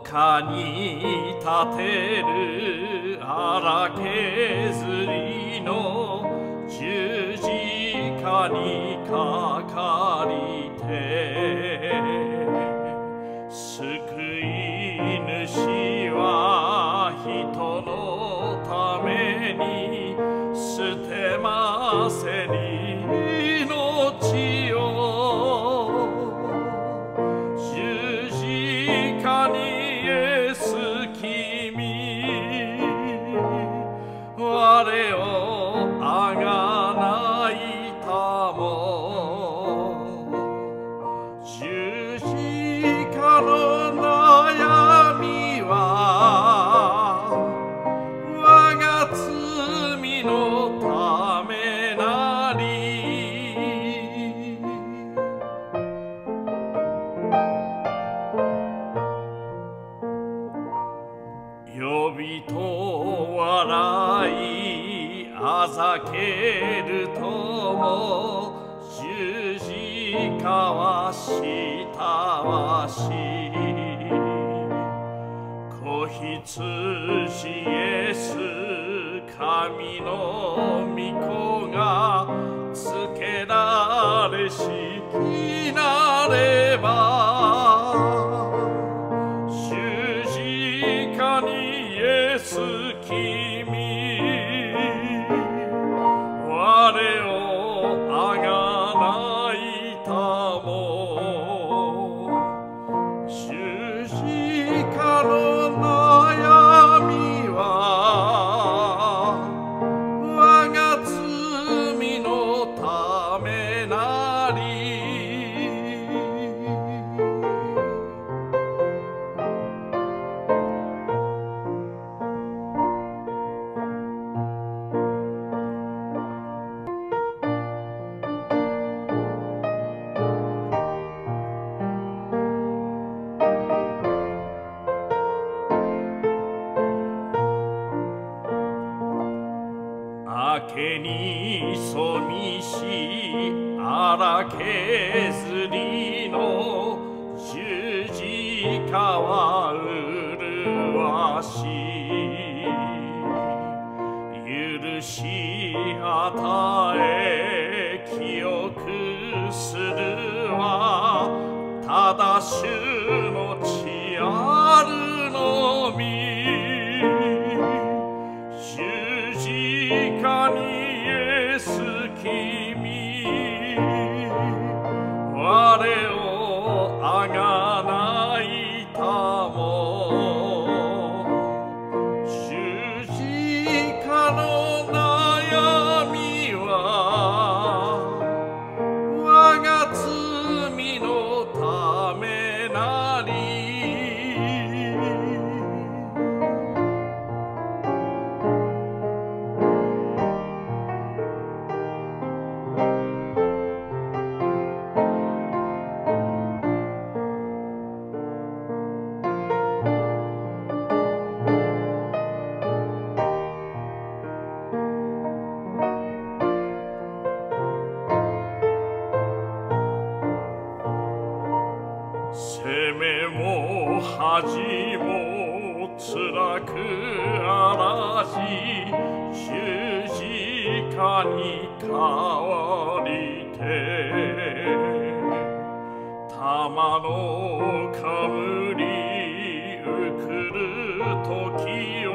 かに立てる荒削りの十字架にかかりて、救い主は人のために捨てませに命を。十字架にイエス君、我をあがないたも。十字架の悩みは我が罪のためなり。呼びと笑いあざけるとも、十字架はしたわし。子羊イエス神の御子がつけられしきなれば、十字架にイエス君、我をあがないたも。十字架の悩みは我が罪のためなり。明けにそみし荒削りの十字架は麗し。許し与え清くするはただ主の血あるのみ。十字架にイエス君、我をあがないたも。十字架の悩みは我が罪のためなり。責めも恥も辛くあらじ、十字架に代わりて。玉のかぶりうくる時